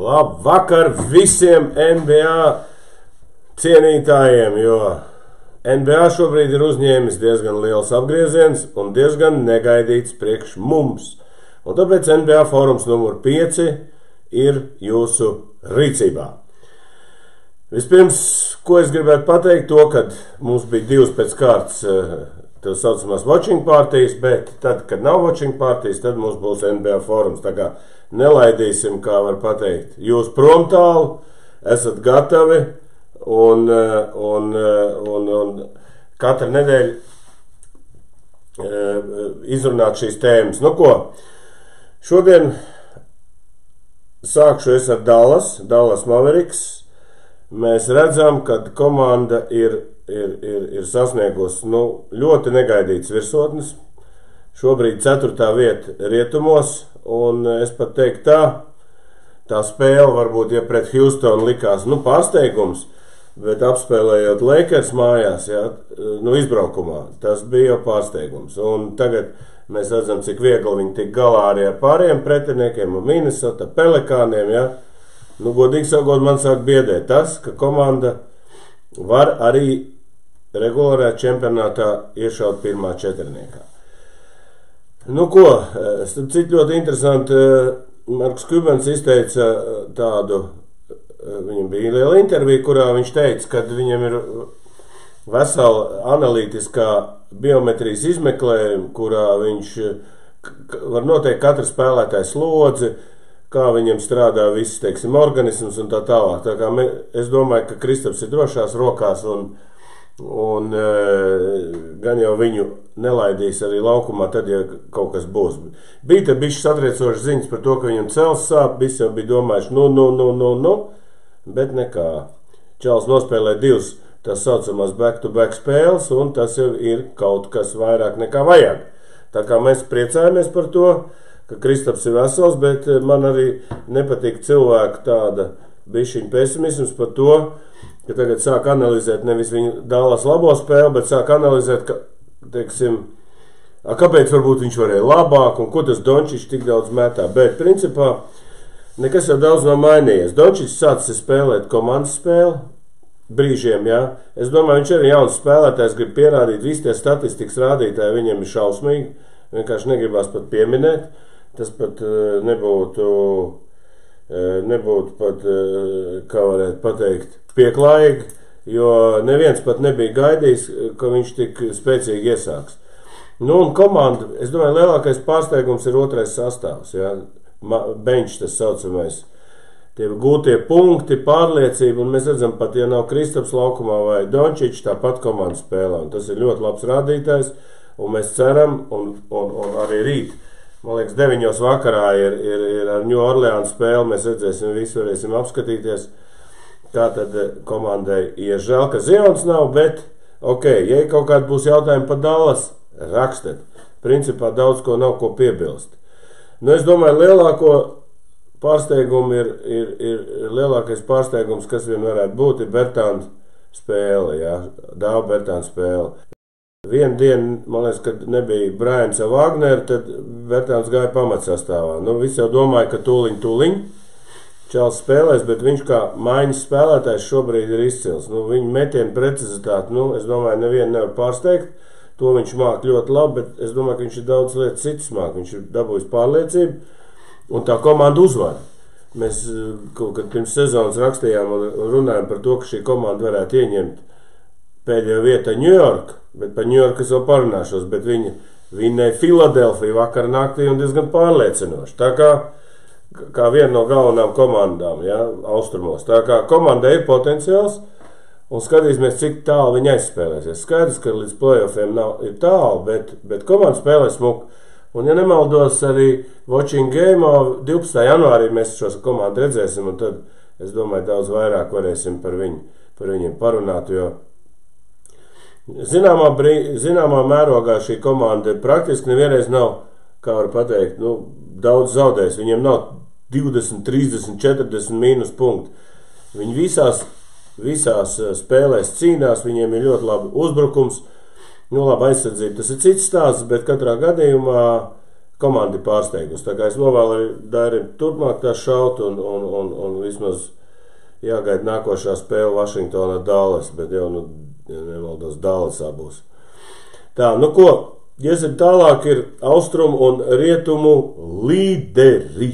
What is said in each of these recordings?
Labvakar visiem NBA cienītājiem, jo NBA šobrīd ir uzņēmis diezgan liels apgrieziens un diezgan negaidīts priekš mums. Un tāpēc NBA fórums numur 5 ir jūsu rīcībā. Vispirms, ko es gribētu pateikt, to, kad mums bija 2 pēc kārtas tā saucamās watching partijas, bet tad, kad nav watching partijas, tad mums būs NBA fórums. Tā kā nelaidīsim, kā var pateikt, jūs prom tālu, esat gatavi un katru nedēļu izrunāt šīs tēmas. Nu ko, šodien sākšu es ar Dallas Mavericks. Mēs redzam, ka komanda ir sasniegusi ļoti negaidīts virsotnes. Šobrīd 4. vieta rietumos, un es pat teiktu tā spēle varbūt, ja pret Houstonu likās, pārsteigums, bet apspēlējot Lakers mājās, izbraukumā, tas bija jau pārsteigums. Un tagad mēs redzam, cik viegli viņi tik galā arī ar pārējiem pretiniekiem, un Minnesota, Pelikāniem, godīgi sakot, man sāk biedēt tas, ka komanda var arī regulārajā čempionātā iešaut pirmā četrniekā. Starp citu ļoti interesanti, Marks Kubans izteica tādu, viņam bija liela intervija, kurā viņš teica, ka viņam ir vesela analītiskā biometrijas izmeklējuma, kurā viņš var noteikt katru spēlētāju slodzi, kā viņam strādā viss, organisms un tā tālāk. Tā kā es domāju, ka Kristaps ir drošās rokās un gan jau viņu nelaidīs arī laukumā, tad, ja kaut kas būs. Bija te bišķi satriecošas ziņas par to, ka viņam cels sāp, visi jau bija domājuši, bet nekā. Čals nospēlē 2 tās saucamās back-to-back spēles, un tas jau ir kaut kas vairāk nekā vajag. Tā kā mēs priecājamies par to, ka Kristaps ir vesels, bet man arī nepatīk cilvēku tāda bišķiņa pesimisms par to, ka tagad sāk analizēt nevis viņu Dallas labo spēli, bet sāk analizēt, kāpēc varbūt viņš varēja labāk un ko tas Dončičs tik daudz metā. Bet, principā, nekas jau daudz nav mainījies. Dončičs sācis spēlēt komandas spēli brīžiem, Es domāju, viņš arī jauns spēlētājs grib pierādīt, visi tie statistikas rādītāji viņiem ir šausmīgi, vienkārši negribās pat pieminēt. Tas pat nebūtu pat, kā varētu pateikt, pieklājīgi, jo neviens pat nebija gaidījis, ka viņš tik spēcīgi iesāks. Un komanda, es domāju, lielākais pārsteigums ir 2. sastāvs, bench tas saucamais. Tie gūtie punkti, pārliecība, un mēs redzam pat, ja nav Kristaps laukumā vai Dončičs, tāpat komanda spēlē. Un tas ir ļoti labs rādītājs, un mēs ceram, un arī rīt. Man liekas, 9. vakarā ir ar New Orleans spēle, mēs redzēsim, visu varēsim apskatīties, kā tad komandai ir. Žēl, ka Zions nav, bet, ja kaut kādi būs jautājumi par Dallas, rakstiet. Principā daudz ko nav ko piebilst. Es domāju, lielākais pārsteigums, kas vien varētu būt, ir Bertāns spēle, Dāva Bertāns spēle. Vienu dienu, man liekas, kad nebija Bryans vai Wagner, tad Bertāns gāja pamatsastāvā. Visi jau domāja, ka tūliņ Čals spēlēs, bet viņš kā maiņas spēlētājs šobrīd ir izcils. Viņa metienu precizitāti, es domāju, nevienu nevar pārsteigt. To viņš māk ļoti labi, bet es domāju, ka viņš ir daudz lietas citas māk. Viņš ir dabūjis pārliecību, un tā komanda uzvar. Mēs kaut kad pirms sezonas rakstījām un runājām par to, ka šī komanda varētu ieņemt pēdējo vietā New York, bet par New York es vēl parunāšos, bet viņi vinnēja Filadelfiju vakar naktī un diezgan pārliecinoši. Tā kā viena no galvenām komandām, austrumos. Tā kā komandai ir potenciāls un skatīsimies, cik tālu viņi aizspēlēsies. Skaidrs, ka līdz playoffiem ir tālu, bet komanda spēlē smuku. Un, ja nemaldos, arī Watching Game 12. janvārī mēs šo komandu redzēsim, un tad, es domāju, daudz vairāk varēsim par viņiem parunāt, jo zināmā mērogā šī komanda praktiski nevienreiz nav, kā var pateikt, daudz zaudējis. Viņiem nav 20, 30, 40 mīnus punkti. Viņi visās spēlēs cīnās, viņiem ir ļoti labi uzbrukums, labi aizsardzība. Tas ir cits stāsts, bet katrā gadījumā komanda ir pārsteigusi. Tā kā es novēlu arī Dairim turpmāk tā šaut un vismaz jāgaida nākošā spēle Vašingtonā Dallas, bet jau, ja nemaldos, Dallasā būs. Tā, nu ko, iesim tālāk ir austrumu un rietumu līderi.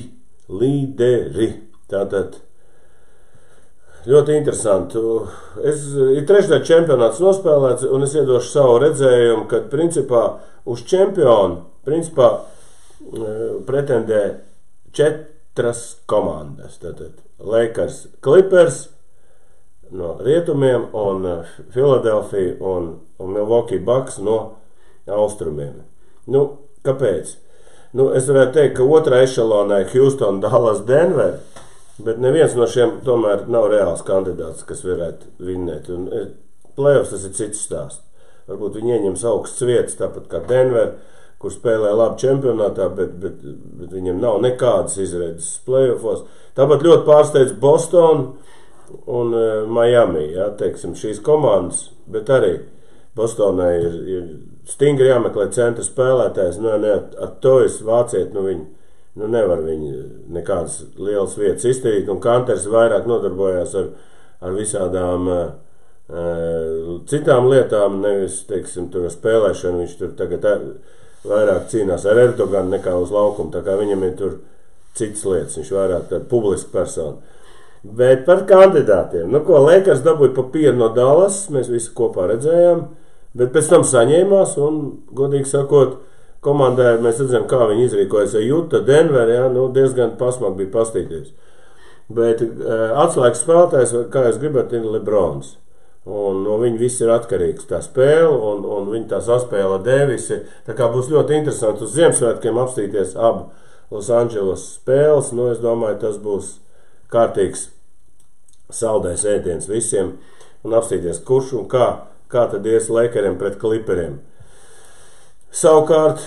Tātad ļoti interesanti. Ir trešdien čempionāts nospēlēts, un es iedošu savu redzējumu, kad principā uz čempionu pretendē 4 komandas. Tātad Lakers, Clippers no rietumiem un Philadelphia un Milwaukee Bucks no austrumiem. Nu, kāpēc? Nu, es varētu teikt, ka otrā ešalonā ir Houston, Dallas, Denver, bet neviens no šiem tomēr nav reāls kandidāts, kas varētu vinnēt. Un playoffs tas ir cits stāsts. Varbūt viņi ieņems augstas vietas, tāpat kā Denver, kur spēlē labi čempionātā, bet viņiem nav nekādas izredzes playoffos. Tāpat ļoti pārsteidz Boston un Miami, jā, teiksim, šīs komandas, bet arī Bostonai ir stingri jāmeklē centra spēlētājs, ar to es vāciet, viņi nevar viņi nekādas lielas vietas izdarīt, un Kanters vairāk nodarbojās ar visādām citām lietām, nevis, teiksim, tur spēlēšanu, viņš tur tagad vairāk cīnās ar Erdoganu nekā uz laukumu, tā kā viņam ir tur citas lietas, viņš vairāk tāda publiska persona. Bet par kandidātiem, nu ko, Lakers dabūja pa 5 no Dallas, mēs visi kopā redzējām, bet pēc tam saņēmās, un, godīgi sakot, komandai mēs redzam, kā viņi izrīkojas ar Utah, Denver, jā, nu diezgan pasmāk bija pastīties. Bet atslēgas spēlētājs, kā jūs gribat, ir LeBrons. Un no viņa viss ir atkarīgs tā spēle, un viņa tā saspēla Davisi. Tā kā būs ļoti interesanti uz Ziemassvētkiem apstīties abu Los Angeles spēles. Nu, es domāju, tas būs kārtīgs saldais ēdiens visiem. Un apstīties, kurš un kā tad ies Lakeriem pret Clipperiem. Savukārt,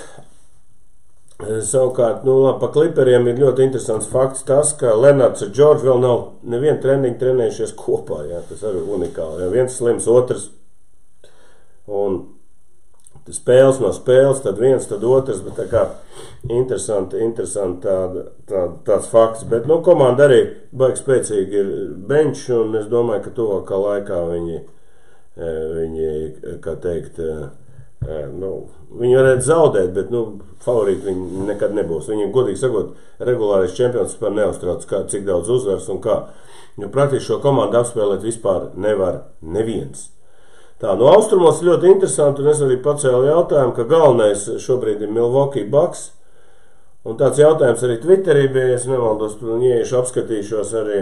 nu labi, pa Clipperiem ir ļoti interesants fakts tas, ka Lenards ar George vēl nav nevienu treniņu trenējušies kopā, jā, tas arī unikāli, jā, viens slims, otrs, un spēles no spēles, tad viens, tad otrs, bet tā kā interesanti tāds fakts, bet, nu, komanda arī baigi spēcīgi ir bench, un es domāju, ka tuvākā laikā viņi, kā teikt, viņi varētu zaudēt, bet favorīti viņi nekad nebūs. Viņi, godīgi sakot, regulārais čempions par neuztrauc, cik daudz uzvars un kā. Jo praktiski šo komandu apspēlēt vispār nevar neviens. Tā, no austrumos ļoti interesanti, un es arī pacēlu jautājumu, ka galvenais šobrīd ir Milwaukee Bucks. Un tāds jautājums arī Twitterī bija, es nemaldos, ieiešu apskatīšos arī,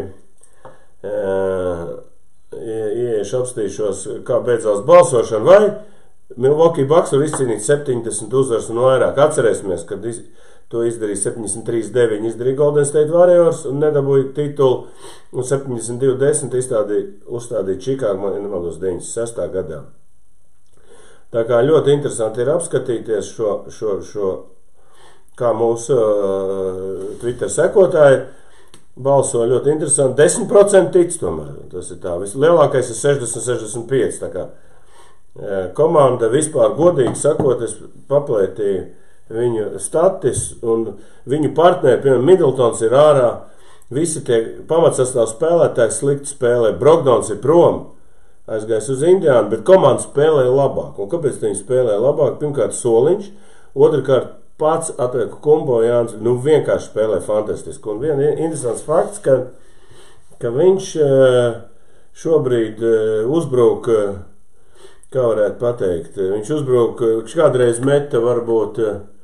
kā beidzās balsošana, vai Milwaukee Bucks var izcīnīt 70 uzvaras un vairāk. Atcerēsimies, kad to izdarīja 73-9, izdarīja Golden State Warriors un nedabūja titulu, un 72-10 uzstādīja Chicago, man nemaldos, 96. gadā. Tā kā ļoti interesanti ir apskatīties šo kā mūsu Twitter sekotāji balso ļoti interesanti. 10% tic tomēr, tas ir tā. Vislielākais ir 60-65, tā kā komanda vispār, godīgi sakot, es paplētīju viņu status un viņu partneri, piemēram, Middletons ir ārā, visi tie pamatsastāv spēlētāji slikti spēlē, Brogdons ir prom, aizgājis uz Indiānu, bet komanda spēlē labāk. Un kāpēc viņi spēlē labāk? Pirmkārt Soliņš, otrkārt pats Atveku Kumbo Jānis, vienkārši spēlē fantastiski. Un viens interesants fakts, ka viņš šobrīd uzbruk, kā varētu pateikt, viņš uzbruk, viņš kādreiz meta varbūt,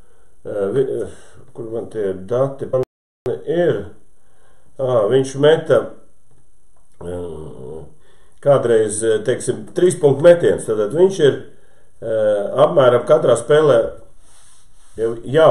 kur man tie dati ir, viņš meta kādreiz, teiksim, 3 punktu metiens, tad viņš ir apmēram katrā spēlē jau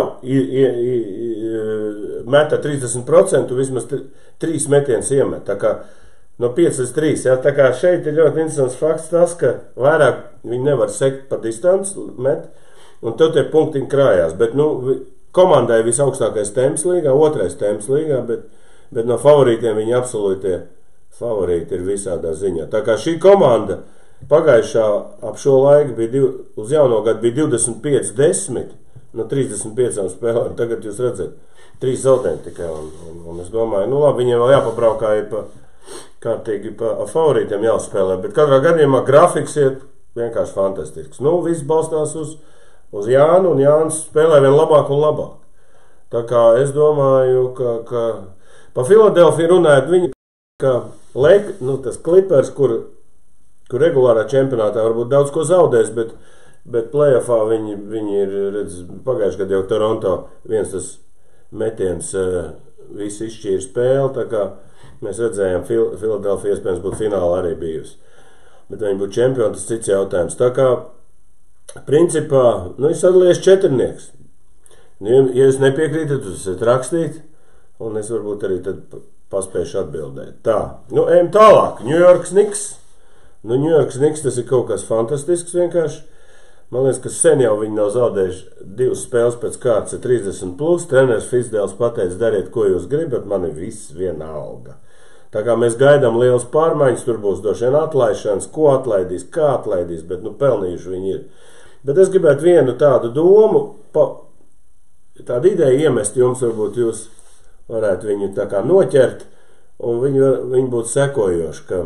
meta 30%, vismaz 3 metiens iemet, tā kā no 5-3, jā, tā kā šeit ir ļoti interesants fakts tas, ka vairāk viņi nevar sekt pa distanci met, un tad tie punktiņi krājās, bet, komandai visaugstākais temps līgā, otrais temps līgā, bet no favorītiem viņi absolūtie favorīti ir visādā ziņā. Tā kā šī komanda pagājušā ap šo laiku bija uz jauno gadu bija 25-10, no 35 spēlēm. Tagad jūs redzat, 3 zaudējumi tikai. Un es domāju, nu labi, viņiem vēl jāpabraukā kārtīgi pa favorītiem jāspēlē. Bet katrā gadījumā grafiks ir vienkārši fantastisks. Nu, viss balstās uz Jānu, un Jānis spēlē vien labāk un labāk. Tā kā es domāju, ka pa Filadelfiju runājot, viņi kā tas Clippers, kur regulārā čempionātā varbūt daudz ko zaudēs, bet playoffā viņi ir, redz, pagājuši gadu jau Toronto viens tas metiens visi izšķīra spēli, tā kā mēs redzējām, Filadelfija iespējams būtu finālā arī bijusi. Bet viņi būtu čempioni, tas cits jautājums. Tā kā, principā, ir sadalījies 4. Ja jūs nepiekrītat, jūs esat rakstīt, un es varbūt arī tad paspējuši atbildēt. Tā, ejam tālāk. New York Knicks. New York Knicks tas ir kaut kas fantastisks vienkārši. Man liekas, ka sen jau viņi nav zaudējuši 2 spēles pēc kārtas 30+. Treneris Fizdēls pateica, dariet, ko jūs gribat, man ir viss vienalga. Tā kā mēs gaidām lielas pārmaiņas, tur būs droši vien atlaišanas, ko atlaidīs, kā atlaidīs, bet pelnījuši viņi ir. Bet es gribētu vienu tādu domu, tādu ideju iemest jums, varbūt jūs varētu viņu tā kā noķert, un viņi būtu sekojoši,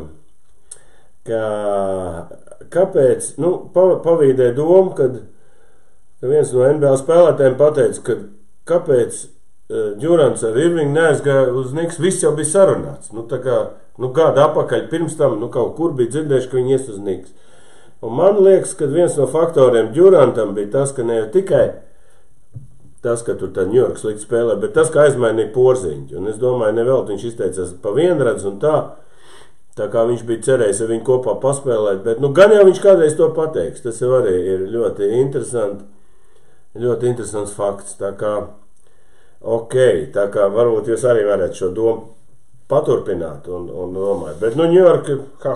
kāpēc, pavīdē domu, kad viens no NBA spēlētājiem pateica, kāpēc Durants ar Irvingu neaizgāja uz Knicks, viss jau bija sarunāts. Gadu apakaļ pirms tam, kaut kur bija dzirdējuši, ka viņi ies uz Knicks. Un man liekas, ka viens no faktoriem Durantam bija tas, ka ne jau tikai tas, ka tur tā New York slikti spēlē, bet tas, ka aizmainīja Porziņu. Un es domāju, nevēl viņš izteicās pa vienredz un tā kā viņš bija cerējis ar viņu kopā paspēlēt, bet gan jau viņš kādreiz to pateiks. Tas jau arī ir ļoti interesants fakts. Tā kā varbūt jūs arī varētu šo domu paturpināt un domāt. Bet New York,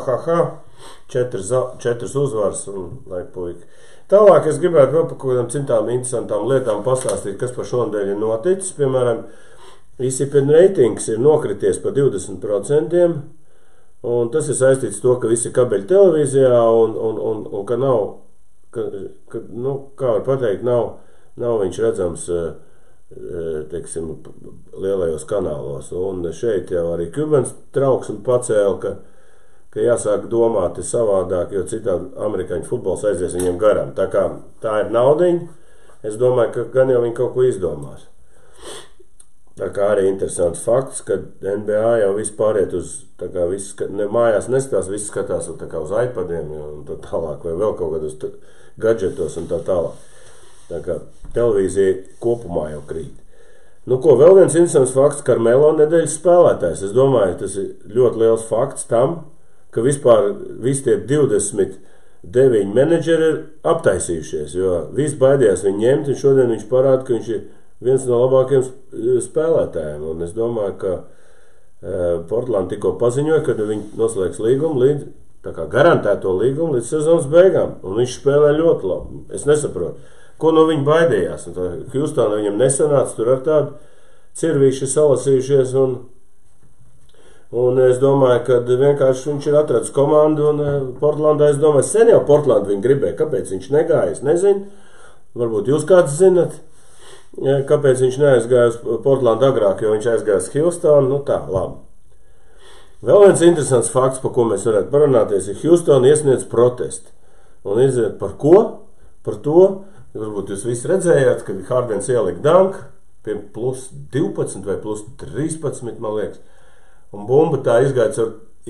4 uzvaras un lai puika. Tālāk es gribētu vēl par kaut kādām citām interesantām lietām pastāstīt, kas par šonadēļ ir noticis. Piemēram, ESPN ratings ir nokrities par 20%, un tas ir saistīts to, ka visi kabeļi televīzijā un ka nav, kā var pateikt, nav viņš redzams, teiksim, lielajos kanālos. Un šeit jau arī Kubans trauksmi pacēla, ka jāsāk domāt savādāk, jo citādi amerikāņu futbols aizies viņiem garām. Tā kā tā ir naudiņa, es domāju, ka gan jau viņi kaut ko izdomās. Tā kā arī interesants fakts, ka NBA jau viss pāriet uz, tā kā viss, mājās neskatās, viss skatās tā kā uz iPadiem un tā tālāk, vai vēl kaut kad uz gadžetos un tā tālāk. Tā kā televīzija kopumā jau krīt. Vēl viens interesants fakts, Carmelo nedēļas spēlētājs. Es domāju, tas ir ļoti liels fakts tam, ka vispār visi tie 29 menedžeri ir aptaisījušies, jo visi baidījās viņu ņemt, un šodien viņš parāda, ka viņš ir viens no labākajiem spēlētājiem. Un es domāju, ka Portland tikko paziņoja, ka viņi noslēgs līgumu tā kā garantēto līgumu līdz sezonas beigām, un viņš spēlē ļoti labi. Es nesaprotu, ko no viņa baidījās. Hjustona viņam nesanāca, tur ar tādu cirvīši salasījušies, un es domāju, ka vienkārši viņš ir atradis komandu, un Portlandā, es domāju, sen jau Portlandu viņi gribēja, kāpēc viņš negāja, es nezinu, varbūt jūs kāds zinat, kāpēc viņš neaizgāja uz Portlandu agrāk, jo viņš aizgāja uz Hjustonu, tā, labi. Vēl viens interesants fakts, par ko mēs varētu parunāties, ir Hjustona iesniedz protestu. Un iziet par ko? Par to, varbūt jūs visi redzējāt, kad Hardens ielika danku pie plus 12 vai plus 13, man liekas. Un bumba tā izgāja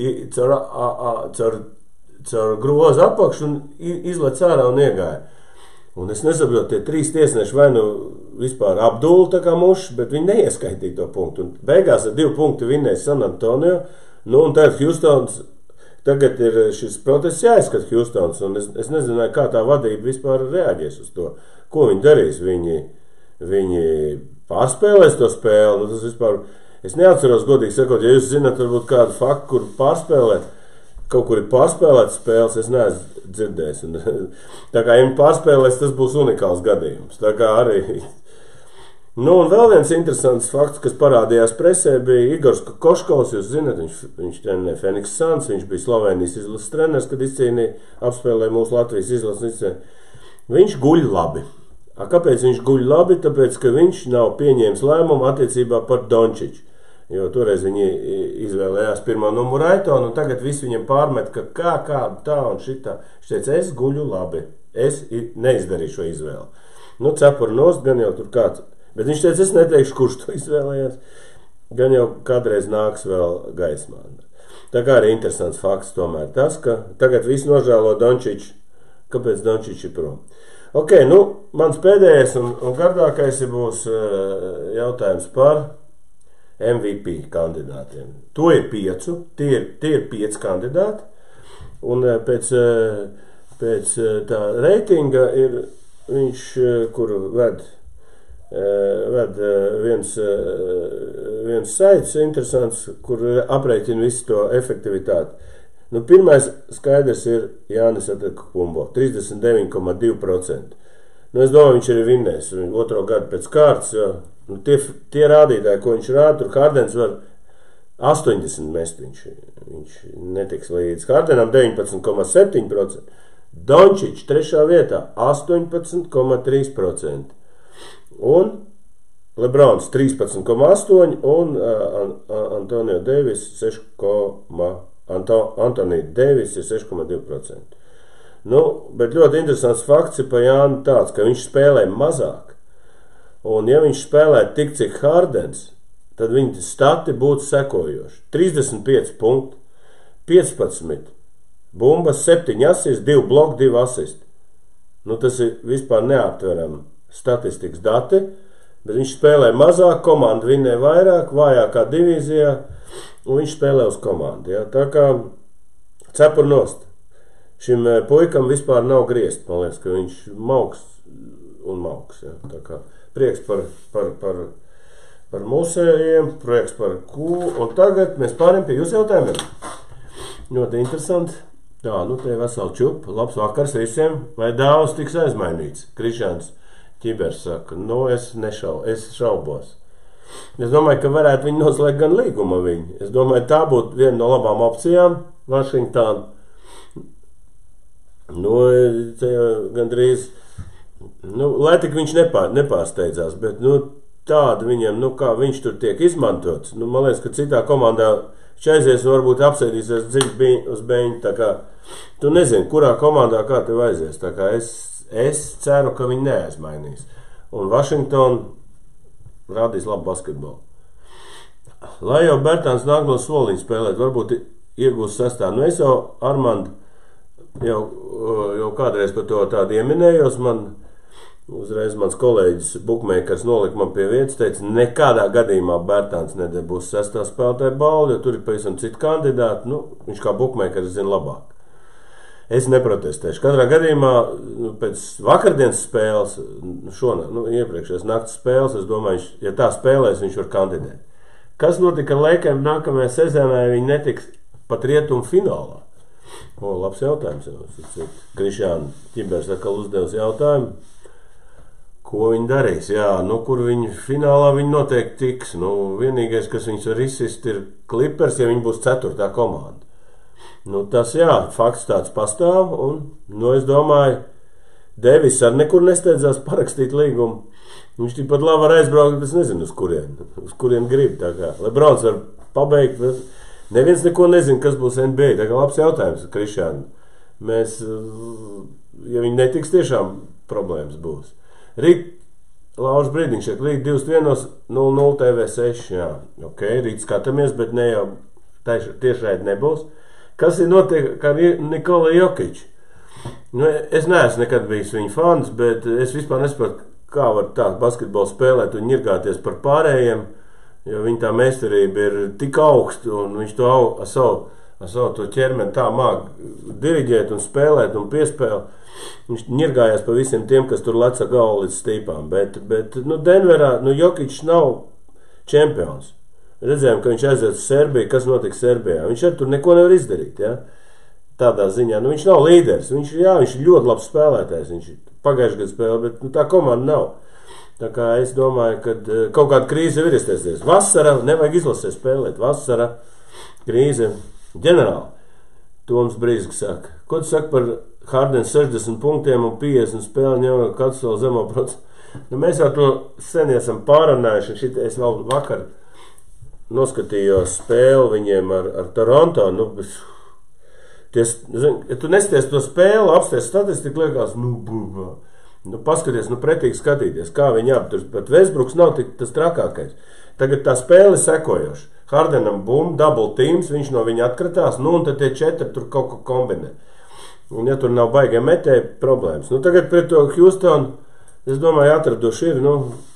caur grozu apakšu un izlec ārā un iegāja. Un es nesaprotu, tie 3 tiesneši vai vispār apdūla tā kā muši, bet viņi neieskaitīja to punktu. Un beigās ar 2 punktu vinnēja San Antonio. Un tagad Hjustons, tagad ir šis protests jāizskat Hjustons, un es nezināju, kā tā vadība vispār reaģēs uz to. Ko viņi darīs? Viņi pārspēlēs to spēli. Tas vispār... Es neatceros, godīgi sakot, ja jūs zināt varbūt kādu faktu, kur pārspēlēt, kaut kur ir pārspēlēt spēles, es neesmu dzirdējis. Tā kā, ja viņi pārspēlēs, tas būs unikāls gadījums. Tā kā arī... un vēl viens interesants fakts, kas parādījās presē, bija Igors Koškovs, jūs zināt, viņš trenē Phoenix Suns, viņš bija Slovenijas izlases treneris, kad apspēlēja mūsu Latvijas izlases. Viņš guļ labi. Kāpēc viņš guļ labi? Tāpēc, ka viņš nav pieņēmis lēmumu attiecībā par Dončiču. Jo toreiz viņi izvēlējās pirmo numuru Aitonu, un tagad visi viņam pārmet, ka kā, tā un šitā. Viņš teica, es guļu labi, es neizdarīju šo izvēli. Nu, cepuri nost, gan jau tur kāds. Bet viņš teica, es neteikšu, kurš to izvēlējās. Gan jau kādreiz nāks vēl gaismā. Tā kā arī interesants fakts tomēr tas, ka tagad visi nožēlo Dončiču. Kāpēc Dončičs ir prom? Ok, nu, mans pēdējais un gardākais būs jautājums par MVP kandidātiem. To ir 5, tie ir 5 kandidāti, un pēc tā reitinga ir viņš, kuru ved viens saits interesants, kur aprēķina visu to efektivitāti. Nu, pirmais skaidrs ir Jānis Antetokounmpo, 39,2%. Nu, es domāju, viņš arī vinnēs otro gadu pēc kārtas, jo nu, tie rādītāji, ko viņš rāda, tur Hardens var 80 mest, viņš netiks līdz. Hardenam 19,7%, Dončičs 3. vietā 18,3%, un Lebrons 13,8% un Anthony Davis 6,2%. Anthony Davis ir 6,2%. Nu, bet ļoti interesants fakts ir pa Jānu tāds, ka viņš spēlē mazāk. Un ja viņš spēlē tik, cik Hardens, tad viņa stati būtu sekojoši. 35 punkti, 15 bumbas, 7 asists, 2 bloki, 2 asisti. Nu, tas ir vispār neaptveram statistikas dati, bet viņš spēlē mazāk, komanda vinnē vairāk, vājākā divīzijā, un viņš spēlē uz komandu. Ja? Tā kā cepur nost. Šim puikam vispār nav griezt. Man liekas, ka viņš mauks un mauks. Ja? Tā kā prieks par mūsējiem, prieks par un tagad mēs pārējām pie jūsu jautājumiem. Ļoti interesanti. Jā, nu te veseli čup. Labs vakars visiem. Vai dāvs tiks aizmainīts? Krišāns Ķibers saka, nu es šaubos. Es domāju, ka varētu viņi noslēgt gan līguma viņu. Es domāju, tā būtu viena no labām opcijām Vašingtonu. Nu, te gandrīz, nu, lai tik viņš nepārsteidzās, bet, nu, tāda viņam, nu, kā viņš tur tiek izmantots. Nu, man liekas, ka citā komandā aizies un varbūt apsēdīsies dziļi uz beņu, tā kā tu nezini, kurā komandā kā tev aizies. Tā kā es ceru, ka viņi neaizmainīs. Un Vašingtonu rādīs labu basketbolu. Lai jau Bertāns nāk no soliņa spēlēt, varbūt iegūs 6. Nu, es jau Armandu jau kādreiz par to tādu ieminējos. Uzreiz mans kolēģis Bookmakers nolika man pie vietas, teica, nekādā gadījumā Bertāns nedabūs 6. spēlētāja balvu, jo tur ir pavisam citi kandidāti. Nu, viņš kā Bookmakers zina labāk. Es neprotestēšu. Katrā gadījumā pēc vakardienas spēles, iepriekšējās naktas spēles, es domāju, ja tā spēlēs, viņš var kandidēt. Kas notika ar Lakers nākamajā sezonā, ja viņi netiks pat rietumu finālā? Labs jautājums. Krišāna Ķibers atkal uzdevis jautājumu. Ko viņi darīs? Jā, nu, kur viņi finālā viņi noteikti tiks. Nu, vienīgais, kas viņus var izsist, ir Clippers, ja viņi būs 4. komanda. Nu, tas, jā, fakts tāds pastāv, un, nu, es domāju, Devis ar nekur nesteidzās parakstīt līgumu. Viņš tikpat labi var aizbraukt, es nezinu, uz kurien grib, tā kā. Lebrons var pabeigt, neviens neko nezina, kas būs NBA, tā kā labs jautājums, Krišāna. Mēs, ja viņi netiks, tiešām problēmas būs. Rīt, Laužs Brīdiņš, rīt 21.00 TV6, jā, ok, rīt skatāmies, bet ne jau tiešraidi nebūs. Kas ir notiek ar Nikola Jokiču? Nu, es neesmu nekad bijis viņa fans, bet es vispār nesaprotu, kā var tā basketbolu spēlēt un ņirgāties par pārējiem, jo viņa tā meistarība ir tik augsta, un viņš to ar savu to ķermeni tā māk diriģēt un spēlēt un piespēl. Viņš ņirgājās pa visiem tiem, kas tur leca galvu līdz stīpām, bet nu, Denverā, nu, Jokičs nav čempions. Redzējām, ka viņš aiziet uz Serbiju, kas notika Serbijā. Viņš ar tur neko nevar izdarīt, ja? Tādā ziņā. Nu, viņš nav līderis, viņš ir ļoti labs spēlētājs, viņš pagājuši gadu spēlē, bet nu, tā komanda nav. Tā kā es domāju, ka kaut kāda krīze ir iestiesies. Vasara, nevajag izlasē spēlēt, vasara, krīze, ģenerāli. Toms Brīsks saka, ko tu saki par Hardens 60 punktiem un 50 spēli ņemot katrs vēl zemo procentu? Nu, mēs jau to sen esam pārunājuši, un es vēl vakar noskatījos spēli viņiem ar Toronto. Nu, ja tu nesties to spēli, apsties statistiku, liekas, paskaties, pretīgi skatīties, kā viņi apturs, bet Westbrooks nav tas trakākais. Tagad tā spēle sekojoša. Hardenam double teams, viņš no viņa atkritās, un tad tie 4 tur kaut ko kombinē. Un ja tur nav baigiem metēji, problēmas. Tagad pret to Houston, es domāju, atraduši ir,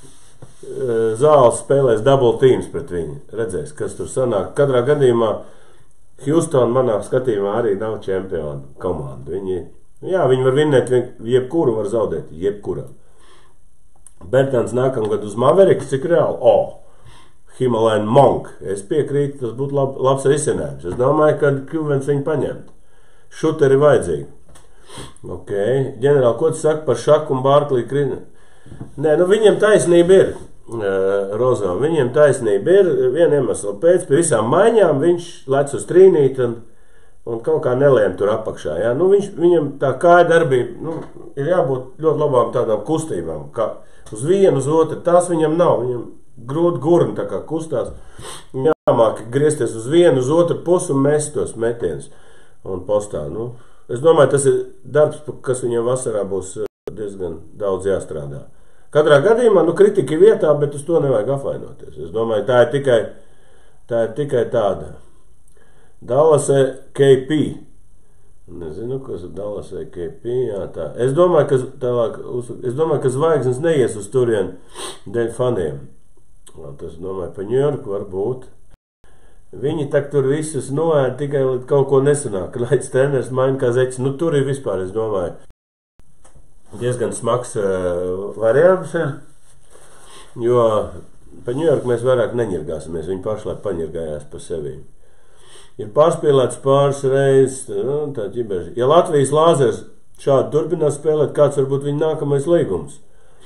Zāles spēlēs double teams pret viņu. Redzēs, kas tur sanāk. Katrā gadījumā Houston manā skatījumā arī nav čempionu komanda. Viņi var vinnēt, jebkuru var zaudēt, jebkuram. Bertans nākamgad uz Mavericks, cik reāli? Himalayan Monk. Es piekrītu, tas būtu labs risinājums. Es domāju, ka Kļuvens viņu paņemt. Šuteri vajadzīgi. Ok. Ģenerāli, ko tu saki par Šaku un Barkley? Nē, viņiem taisnība ir. Rozā, viņiem taisnība ir. Viena iemesla pēc, pie visām maiņām viņš lec uz trīnīt un kaut kā nelēm tur apakšā. Ja? Viņam tā kāja darbība, ir jābūt ļoti labām tādām kustībām, kā uz vienu, uz otru. Tās viņam nav. Viņam grūti gurni tā kā kustās. Jāmāk griezties uz vienu, uz otru pusi un mest tos metienus un postā. Es domāju, tas ir darbs, kas viņam vasarā būs diezgan daudz jāstrādā. Katrā gadījumā, kritika ir vietā, bet uz to nevajag apvainoties. Es domāju, tā ir tikai tāda. Dallas KP. Nezinu, kas ir Dallas KP. Jā, tā. Es domāju, ka zvaigznes neies uz turien dēļ faniem. Tas, domāju, pa Ņujorku var būt. Viņi tak tur visus noēd tikai līdz kaut ko nesanāk. Laids treneris maina kā zeķis. Tur ir vispār, es domāju, diezgan smags variants ir. Jo pa Ņujorku mēs vairāk neņirgāsimies. Viņi pašlaik paņirgājās pa sevi. Ir pārspēlēts pāris reizes. Tā ģibeži. Ja Latvijas Lāzers šādi turpinās spēlēt, kāds varbūt viņa nākamais līgums?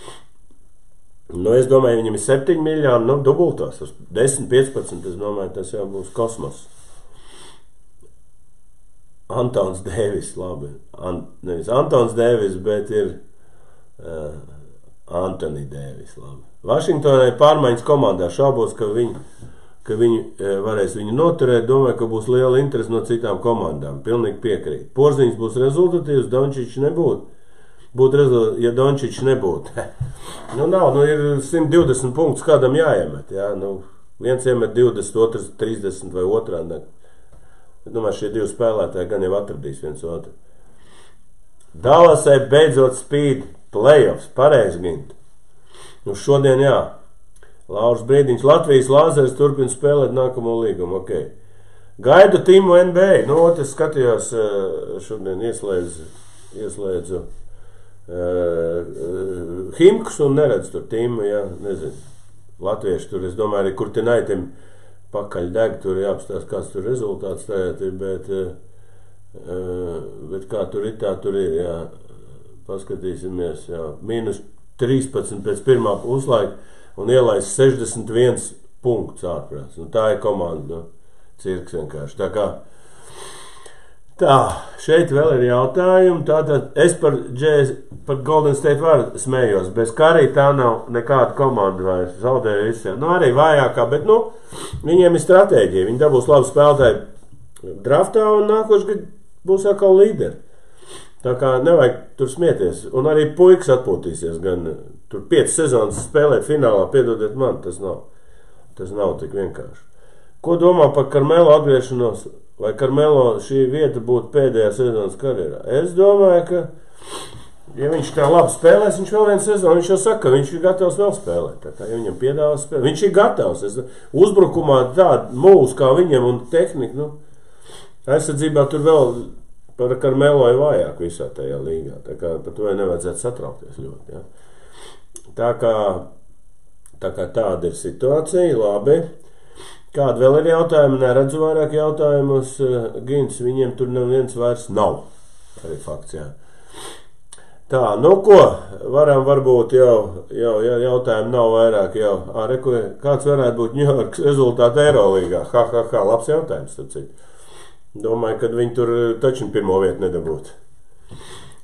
Es domāju, viņam ir 7 miljoni, dubultās, 10, 15, es domāju, tas jau būs kosmos. Antons Dēvis, labi. Nevis Antons Dēvis, bet ir Antoni Dēvis, labi. Vašingtonai pārmaiņas komandā šaubos, ka viņi varēs viņu noturēt, domāju, ka būs liela interese no citām komandām. Pilnīgi piekrīt. Porziņš būs rezultatīvs, Dončičs nebūtu. Ja Dončičs nebūtu. Ir 120 punktus kādam jāiemet. Jā? Viens iemet 20, otrs 30 vai otrādi. Es domāju, šie divi spēlētāji gan jau atradīs viens otru. Dallasai beidzot spīd playoffs, pareizi gint. Šodien jā. Lauris Brīdiņš, Latvijas Lāzers turpina spēlēt nākamo līgumu. Okay. Gaidu Timu NBA. Es skatījos, šodien ieslēdzu Himkus un neredz tur Timu, jā, nezinu. Latvieši tur, es domāju, arī kur te naitim pakaļ deg, tur jāapstās, kāds tur rezultāts tajāt ir, bet kā tur ir, tā tur ir, jā. Paskatīsimies, jā. -13 pēc pirmā puslaika un ielaist 61 punkts ārprāts. Tā ir komanda, cirks vienkārši. Tā, šeit vēl ir jautājumi. Tātad es par Golden State varu smējos, bez Karī tā nav nekāda komanda vairs, zaudēja visiem. Arī vājākā, bet, viņiem ir stratēģija. Viņi dabūs labu spēlētāju draftā un nākošais būs atkal līderi. Tā kā nevajag tur smieties. Un arī puikas atpūtīsies, gan tur 5 sezonas spēlēt finālā, piedodiet man, tas nav tik vienkārši. Ko domā par Karmelo atgriešanos? Vai Karmelo šī vieta būtu pēdējā sezonas karjerā? Es domāju, ka, ja viņš tā labi spēlēs, viņš vēl vienu sezonu, viņš jau saka, ka viņš ir gatavs vēl spēlēt. Tā kā, ja viņam piedāvās spēlēt, viņš ir gatavs. Uzbrukumā tāda mūs kā viņam un tehnika, aizsardzībā tur vēl par Karmelo ir vājāk visā tajā līgā. Tā kā par to nevajadzētu satraukties ļoti. Ja? Tā kā tāda ir situācija, labi. Kāda vēl ir jautājumi? Neredzu vairāk jautājumus. Gins, viņiem tur neviens vairs nav. Arī fakts, jā. Tā, ko? Varam varbūt jau jautājumi nav vairāk jau. Kāds varētu būt Ņujorkas rezultāti Eirolīgā? Labs jautājums. Domāju, ka viņi tur taču pirmo vietu nedabūtu.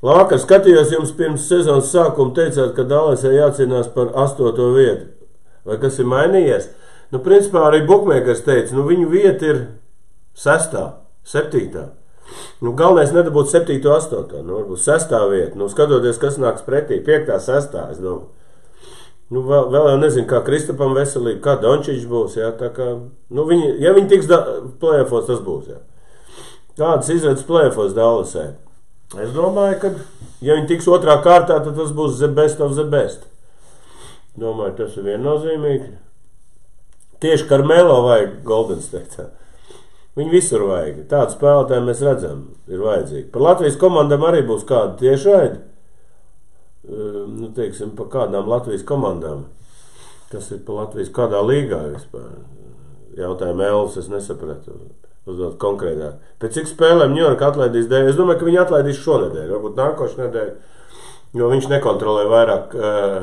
Lākar, skatījos jums pirms sezonas sākuma, teicāt, ka Dallasai jācīnās par 8. vietu. Vai kas ir mainījies? Nu, principā arī bukmēkers teica, nu, viņu vieta ir 6., 7. Nu, galvenais nedabūt 7., 8. Nu, varbūt 6. vieta. Nu, skatoties, kas nāks pretī, 5., 6. es domāju. Nu, vēl jau nezinu, kā Kristapam veselība, kā Dončičs būs, jā, tā kā, nu, ja viņi tiks play-offos, tas būs, jā. Kādas izredzes play-offos Dallasai? Es domāju, ka, ja viņi tiks 2. kārtā, tad tas būs the best of the best. Domāju, tas ir viennozīmīgi. Tieši Karmelo vajag Golden State. Viņi visur vajag. Tādu spēlētāju mēs redzam, ir vajadzīgi. Par Latvijas komandām arī būs kāda tiešraidi. Nu, teiksim, pa kādām Latvijas komandām, kas ir pa Latvijas kādā līgā vispār. Jautājumu Elvis, es nesapratu, uzdot konkrētāk. Pēc cik spēlēm New York atlaidīs dēļ? Es domāju, ka viņi atlaidīs šonedēļ, varbūt nākošu nedēļu, jo viņš nekontrolē vairāk,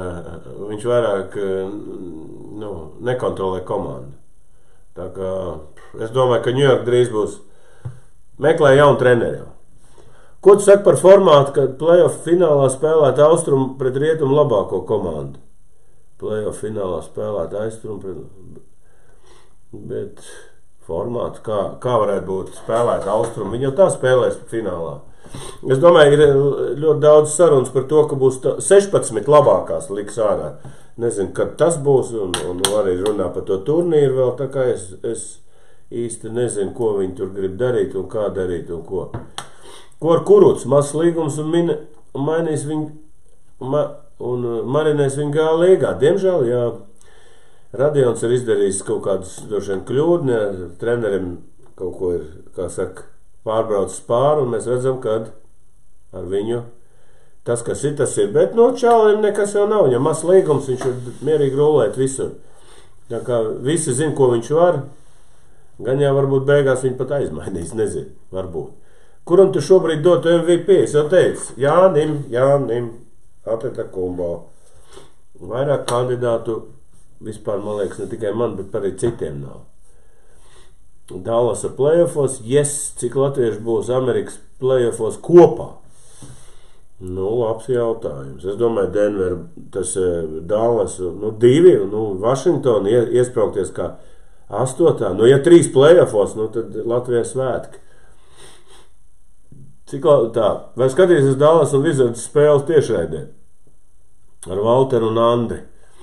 nu, nekontrolē komandu. Tā kā es domāju, ka New York drīz būs meklē jaunu treneri. Ko tu saki par formātu, kad play-off finālā spēlēt Austrumu pret Rietumu labāko komandu? Play-off finālā spēlēt Austrumu pret... Bet formātu, kā varētu būt spēlēt Austrumu? Viņi jau tā spēlēs finālā. Es domāju, ir ļoti daudz sarunas par to, ka būs 16 labākās liks ārā. Nezinu, kad tas būs, un arī runā par to turnīru vēl, tā kā es īsti nezinu, ko viņi tur grib darīt un kā darīt un ko. Ko ar Kuruts, mazs līgums un mainīs viņu un marinēs viņu gāja līgā. Diemžēl, jā, Radions ir izdarījis kaut kādus drošien kļūdni, trenerim kaut ko ir, kā saka, pārbraucis pāri, un mēs redzam, ka ar viņu tas, kas ir, tas ir. Bet no čāliem nekas jau nav, ja mazs līgums, viņš ir mierīgi rulēt visur. Tā kā visi zin, ko viņš var, gan jau varbūt beigās viņi pat aizmainīs, nezinu, varbūt. Kuram tu šobrīd dotu MVP? Es jau teicu, Jānim, Antetokounmpo. Vairāk kandidātu vispār, man liekas, ne tikai man, bet arī citiem nav. Dallasa play-offos, cik latvieši būs Amerikas play-offos kopā? Nu, labs jautājums. Es domāju, Denver, tas Dallas, nu, 2, nu, Washington iespraukties kā 8. Nu, ja 3 play-offos, nu, tad Latvijā svētki. Cik tā, vai skatīsies Dallas un Wizards spēles tiešraidē? Ar Valteru un Andri.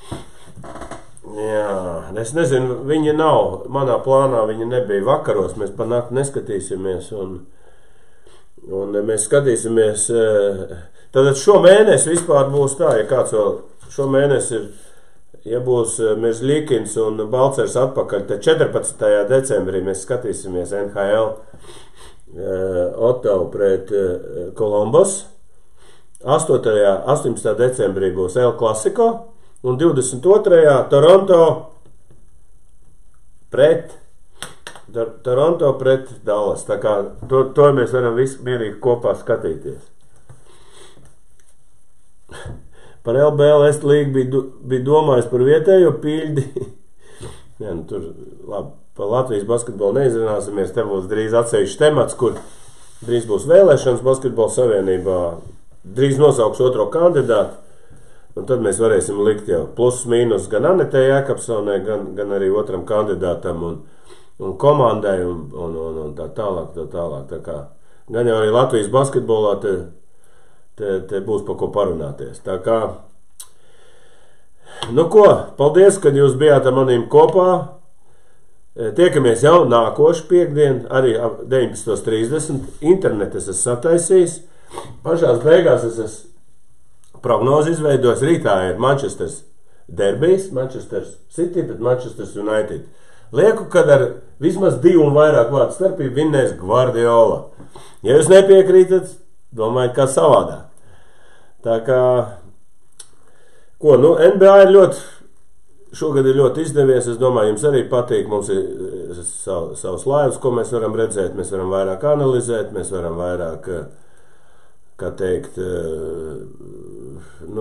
Jā, es nezinu, viņi nav, manā plānā viņi nebija vakaros, mēs par nakti neskatīsimies, un mēs skatīsimies, tātad šo mēnesi vispār būs tā, ja kāds vēl, šo mēnesi ir, ja būs Merzlikins un Balcers atpakaļ, tad 14. decembrī mēs skatīsimies NHL Ottavu pret Columbus, 18. decembrī būs El Clasico, un 22. Toronto pret Dallas. Tā kā to mēs varam visi mierīgi kopā skatīties. Par LBLS līgu bija domājis par vietējo pīļdi. Jā, nu tur, labi, par Latvijas basketbolu neizrunāsimies. Te būs drīz atsevišķs temats, kur drīz būs vēlēšanas basketbola savienībā. Drīz nosauks otro kandidātu. Un tad mēs varēsim likt jau plus mīnus gan Anetei Jākapsonai, gan arī otram kandidātam un komandai un tā tālāk. Tā kā, gan jau arī Latvijas basketbolā te būs par ko parunāties. Tā kā, nu ko, paldies, kad jūs bijāt ar manīm kopā. Tiekamies jau nākošu piekdien, arī 19:30. Internetu es esmu sataisījis. Pašās beigās es esmu prognozi izveidos. Rītā ir Manchesters derbijs, Manchester City pret Manchester United. Lieku, kad ar vismaz 2 un vairāk vārdu starpību vinnēs Guardiola. Ja jūs nepiekrītat, domāju, kā savādāk. Tā kā, ko, nu, NBA ir šogad ir ļoti izdevies. Es domāju, jums arī patīk. Mums ir savs laivs, ko mēs varam redzēt. Mēs varam vairāk analizēt, mēs varam vairāk, kā teikt, nu,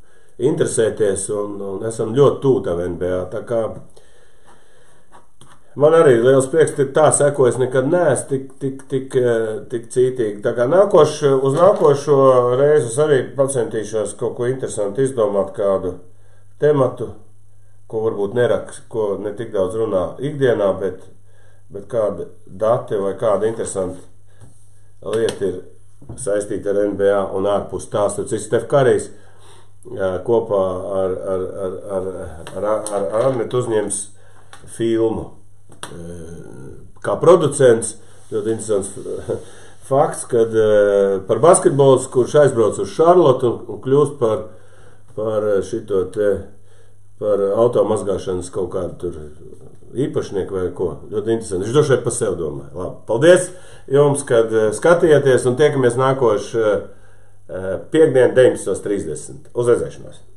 interesēties un esam ļoti tuvu tam NBA. Tā kā Man arī liels prieks, ka tā sekojas nekad neesmu tik cītīgi. Tā kā uz nākošo reizi es arī pacentīšos kaut ko interesantu izdomāt, kādu tematu, ko varbūt nerakstu, ko ne tik daudz runā ikdienā, bet kāda dati vai kāda interesanta lieta ir saistīta ar NBA un ārpus tās. Tad Stef Karijs kopā ar Arnetu uzņems filmu. Kā producents, ļoti interesants fakts, kad par basketbolu, kurš aizbrauc uz Šarlotu un kļūst par šito te, par automazgāšanas kaut kādu tur īpašnieku vai ko. Ļoti interesanti. Viņš došai pa sev domāja. Labi. Paldies jums, kad skatījāties un tiekamies nākošu piekdien 19:30. Uz redzēšanos!